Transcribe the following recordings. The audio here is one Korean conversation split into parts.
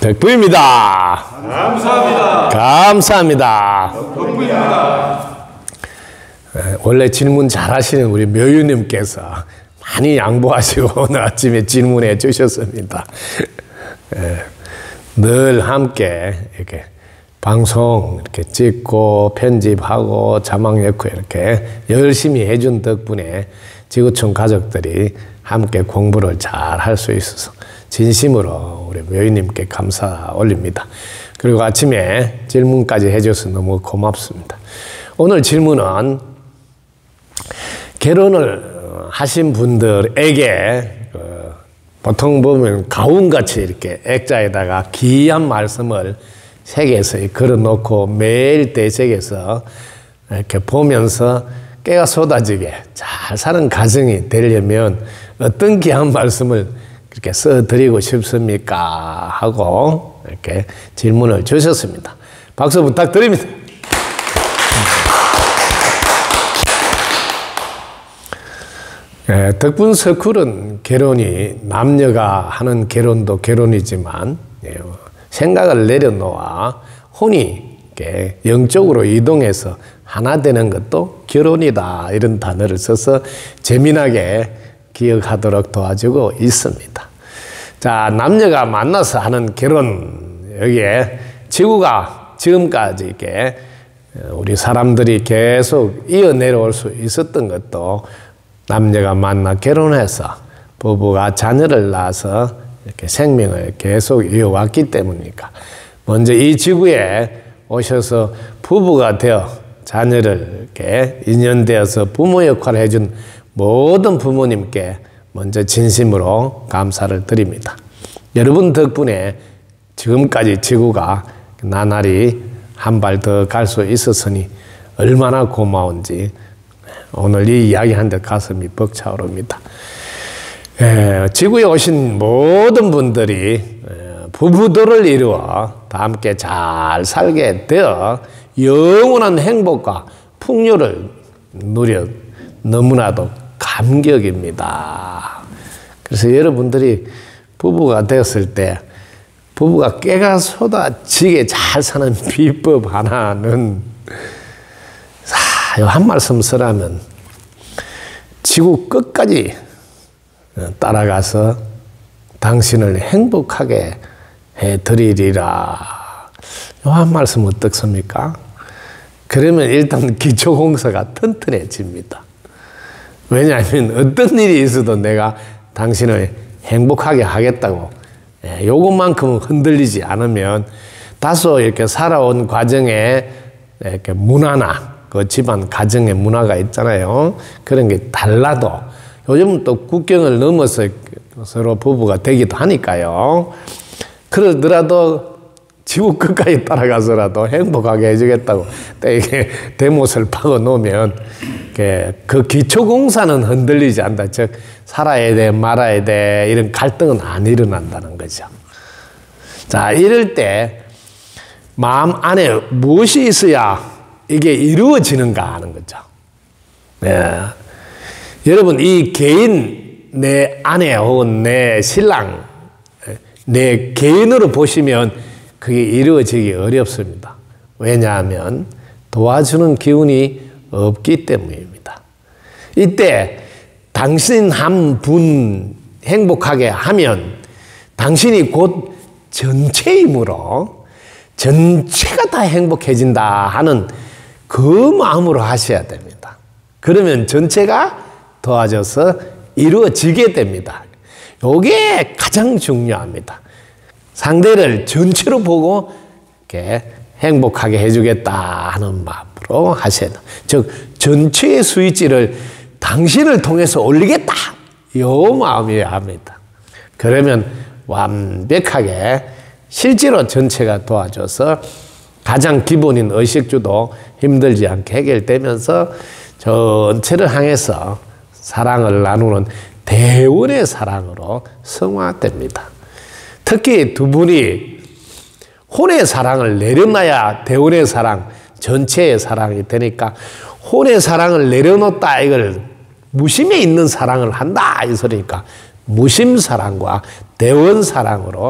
덕분입니다. 감사합니다. 감사합니다. 덕분입니다. 원래 질문 잘하시는 우리 묘유님께서 많이 양보하시고 오늘 아침에 질문해 주셨습니다. 늘 함께 이렇게 방송 이렇게 찍고 편집하고 자막 넣고 이렇게 열심히 해준 덕분에 지구촌 가족들이 함께 공부를 잘 할 수 있어서 진심으로 우리 묘유님께 감사 올립니다. 그리고 아침에 질문까지 해줘서 너무 고맙습니다. 오늘 질문은 결혼을 하신 분들에게 보통 보면 가훈같이 이렇게 액자에다가 귀한 말씀을 새겨서 걸어놓고 매일 대책에서 이렇게 보면서 깨가 쏟아지게 잘 사는 가정이 되려면 어떤 귀한 말씀을 그렇게 써드리고 싶습니까? 하고 이렇게 질문을 주셨습니다. 박수 부탁드립니다. 덕분 서클은 결혼이 남녀가 하는 결혼도 결혼이지만 생각을 내려놓아 혼이 영적으로 이동해서 하나 되는 것도 결혼이다 이런 단어를 써서 재미나게 기억하도록 도와주고 있습니다. 자, 남녀가 만나서 하는 결혼, 여기에 지구가 지금까지 이렇게 우리 사람들이 계속 이어내려올 수 있었던 것도 남녀가 만나 결혼해서 부부가 자녀를 낳아서 이렇게 생명을 계속 이어왔기 때문이니까 먼저 이 지구에 오셔서 부부가 되어 자녀를 이렇게 인연되어서 부모 역할을 해준 모든 부모님께 먼저 진심으로 감사를 드립니다. 여러분 덕분에 지금까지 지구가 나날이 한 발 더 갈 수 있었으니 얼마나 고마운지 오늘 이 이야기하는데 가슴이 벅차오릅니다. 지구에 오신 모든 분들이 부부들을 이루어 다 함께 잘 살게 되어 영원한 행복과 풍요를 누려 너무나도 감격입니다. 그래서 여러분들이 부부가 되었을 때 부부가 깨가 쏟아지게 잘 사는 비법 하나는 한 말씀 쓰라면 지구 끝까지 따라가서 당신을 행복하게 해드리리라. 한 말씀 어떻습니까? 그러면 일단 기초공사가 튼튼해집니다. 왜냐하면 어떤 일이 있어도 내가 당신을 행복하게 하겠다고 요것만큼은 흔들리지 않으면 다소 이렇게 살아온 과정에 이렇게 문화나 그 집안 가정의 문화가 있잖아요. 그런 게 달라도 요즘은 또 국경을 넘어서 서로 부부가 되기도 하니까요. 그러더라도 지구 끝까지 따라가서라도 행복하게 해주겠다고 이게 대못을 파고 놓으면 그 기초공사는 흔들리지 않는다. 즉 살아야 돼 말아야 돼 이런 갈등은 안 일어난다는 거죠. 자, 이럴 때 마음 안에 무엇이 있어야 이게 이루어지는가 하는 거죠. 네. 여러분 이 개인 내 아내 혹은 내 신랑 내 개인으로 보시면 그게 이루어지기 어렵습니다. 왜냐하면 도와주는 기운이 없기 때문입니다. 이때 당신 한 분 행복하게 하면 당신이 곧 전체이므로 전체가 다 행복해진다 하는 그 마음으로 하셔야 됩니다. 그러면 전체가 도와줘서 이루어지게 됩니다. 이게 가장 중요합니다. 상대를 전체로 보고 이렇게 행복하게 해주겠다 하는 마음으로 하셔야 돼요. 즉 전체의 스위치를 당신을 통해서 올리겠다 이 마음이어야 합니다. 그러면 완벽하게 실제로 전체가 도와줘서 가장 기본인 의식주도 힘들지 않게 해결되면서 전체를 향해서 사랑을 나누는 대원의 사랑으로 성화됩니다. 특히 두 분이 혼의 사랑을 내려놔야 대원의 사랑, 전체의 사랑이 되니까 혼의 사랑을 내려놓다 이걸 무심에 있는 사랑을 한다 이 소리니까 무심 사랑과 대원 사랑으로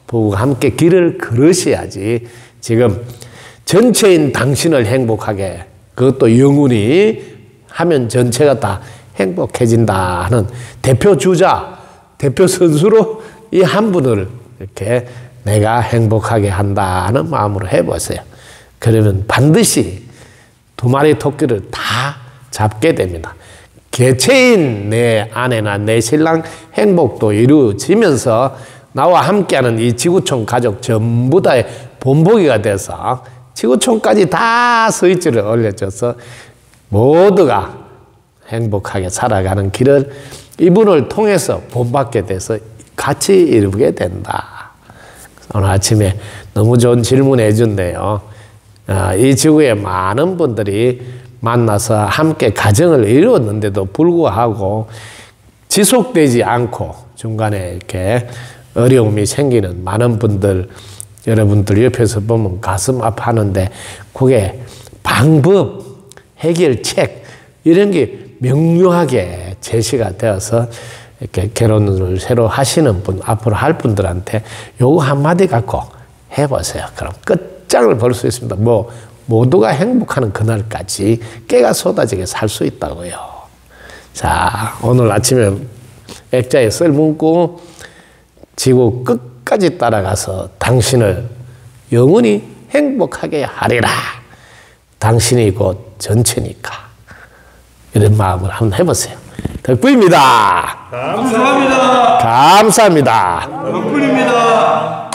부부가 함께 길을 걸으셔야지 지금 전체인 당신을 행복하게 그것도 영원히 하면 전체가 다 행복해진다 하는 대표 주자, 대표 선수로 이 한 분을 이렇게 내가 행복하게 한다 하는 마음으로 해보세요. 그러면 반드시 두 마리 토끼를 다 잡게 됩니다. 개체인 내 아내나 내 신랑 행복도 이루어지면서 나와 함께하는 이 지구촌 가족 전부 다의 본보기가 돼서 지구촌까지 다 스위치를 올려줘서 모두가 행복하게 살아가는 길을 이분을 통해서 본받게 돼서 같이 이루게 된다. 오늘 아침에 너무 좋은 질문해 준대요. 이 지구에 많은 분들이 만나서 함께 가정을 이루었는데도 불구하고 지속되지 않고 중간에 이렇게 어려움이 생기는 많은 분들, 여러분들 옆에서 보면 가슴 아파하는데 그게 방법, 해결책 이런 게 명료하게 제시가 되어서 이렇게 결혼을 새로 하시는 분, 앞으로 할 분들한테 요거 한마디 갖고 해보세요. 그럼 끝장을 볼 수 있습니다. 모두가 행복하는 그날까지 깨가 쏟아지게 살 수 있다고요. 자, 오늘 아침에 액자에 썰 문구 지구 끝까지 따라가서 당신을 영원히 행복하게 하리라. 당신이 곧 전체니까. 이런 마음을 한번 해보세요. 덕분입니다. 감사합니다. 감사합니다. 덕분입니다.